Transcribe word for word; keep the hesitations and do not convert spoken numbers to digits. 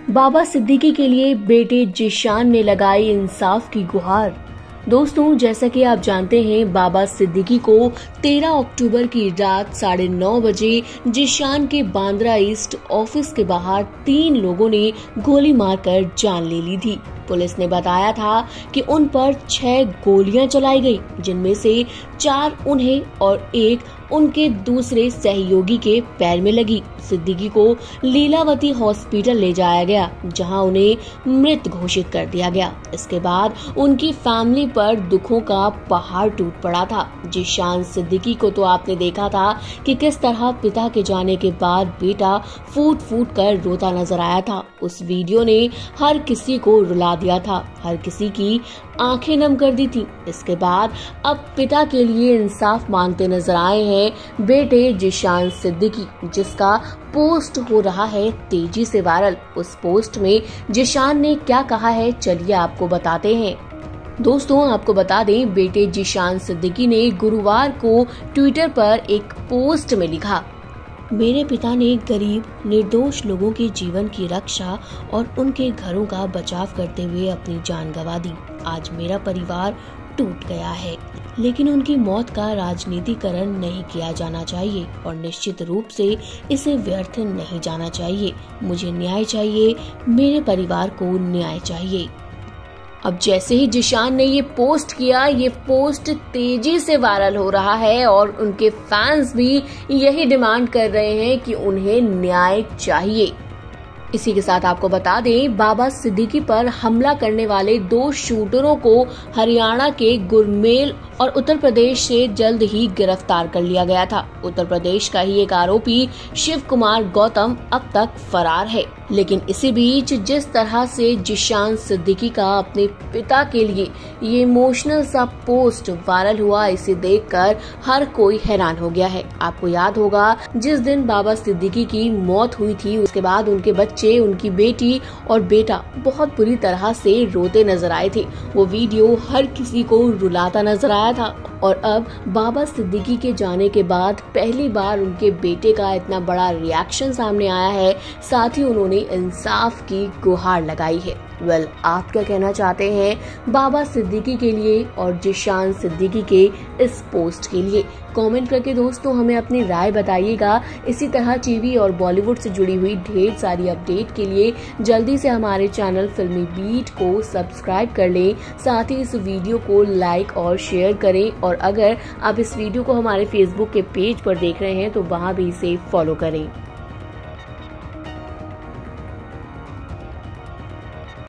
बाबा सिद्दीकी के लिए बेटे जिशान ने लगाई इंसाफ की गुहार। दोस्तों, जैसा कि आप जानते हैं, बाबा सिद्दीकी को तेरह अक्टूबर की रात साढ़े नौ बजे जिशान के बांद्रा ईस्ट ऑफिस के बाहर तीन लोगों ने गोली मारकर जान ले ली थी। पुलिस ने बताया था कि उन पर छह गोलियां चलाई गई, जिनमें से चार उन्हें और एक उनके दूसरे सहयोगी के पैर में लगी। सिद्दीकी को लीलावती हॉस्पिटल ले जाया गया, जहां उन्हें मृत घोषित कर दिया गया। इसके बाद उनकी फैमिली पर दुखों का पहाड़ टूट पड़ा था। जिशान सिद्दीकी को तो आपने देखा था कि किस तरह पिता के जाने के बाद बेटा फूट फूट कर रोता नजर आया था। उस वीडियो ने हर किसी को रुला दिया था, हर किसी की आंखें नम कर दी थी। इसके बाद अब पिता के लिए इंसाफ मांगते नजर आए हैं बेटे जिशान सिद्दीकी, जिसका पोस्ट हो रहा है तेजी से वायरल। उस पोस्ट में जिशान ने क्या कहा है, चलिए आपको बताते हैं। दोस्तों, आपको बता दें, बेटे जिशान सिद्दीकी ने गुरुवार को ट्विटर पर एक पोस्ट में लिखा, मेरे पिता ने गरीब निर्दोष लोगों के जीवन की रक्षा और उनके घरों का बचाव करते हुए अपनी जान गंवा दी। आज मेरा परिवार टूट गया है, लेकिन उनकी मौत का राजनीतिकरण नहीं किया जाना चाहिए और निश्चित रूप से इसे व्यर्थ नहीं जाना चाहिए। मुझे न्याय चाहिए, मेरे परिवार को न्याय चाहिए। अब जैसे ही जिशान ने ये पोस्ट किया, ये पोस्ट तेजी से वायरल हो रहा है और उनके फैंस भी यही डिमांड कर रहे हैं कि उन्हें न्याय चाहिए। इसी के साथ आपको बता दें, बाबा सिद्दीकी पर हमला करने वाले दो शूटरों को हरियाणा के गुरमेल और उत्तर प्रदेश से जल्द ही गिरफ्तार कर लिया गया था। उत्तर प्रदेश का ही एक आरोपी शिव कुमार गौतम अब तक फरार है। लेकिन इसी बीच जिस तरह से जिशान सिद्दीकी का अपने पिता के लिए ये इमोशनल सा पोस्ट वायरल हुआ, इसे देखकर हर कोई हैरान हो गया है। आपको याद होगा, जिस दिन बाबा सिद्दीकी की मौत हुई थी, उसके बाद उनके बच्चे, उनकी बेटी और बेटा बहुत बुरी तरह से रोते नजर आए थे। वो वीडियो हर किसी को रुलाता नजर आया था और अब बाबा सिद्दीकी के जाने के बाद पहली बार उनके बेटे का इतना बड़ा रिएक्शन सामने आया है। साथ ही उन्होंने इंसाफ की गुहार लगाई है। वेल, आप क्या कहना चाहते हैं बाबा सिद्दीकी के लिए और जिशान सिद्दीकी के इस पोस्ट के लिए? कमेंट करके दोस्तों हमें अपनी राय बताइएगा। इसी तरह टीवी और बॉलीवुड से जुड़ी हुई ढेर सारी अपडेट के लिए जल्दी से हमारे चैनल फिल्मी बीट को सब्सक्राइब कर लें। साथ ही इस वीडियो को लाइक और शेयर करें और अगर आप इस वीडियो को हमारे फेसबुक के पेज पर देख रहे हैं तो वहां भी इसे फॉलो करें।